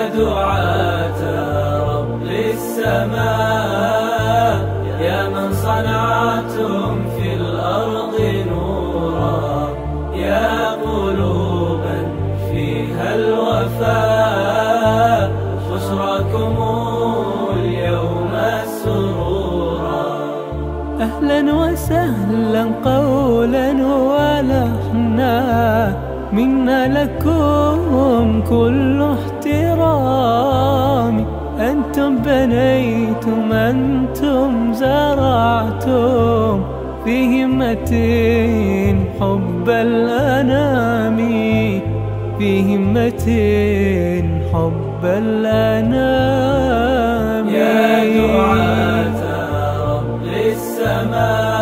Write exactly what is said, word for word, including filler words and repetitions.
دعاة رب السماء، يا من صنعتم في الأرض نورا، يا قلوبا فيها الوفاء، بشراكم اليوم السرورا. أهلا وسهلا قولا ولحنا، منا لكم كل احترام. أنتم بنيتم، أنتم زرعتم في همة حب الأنام، في همة حب الأنام. يا دعاة رب السماء،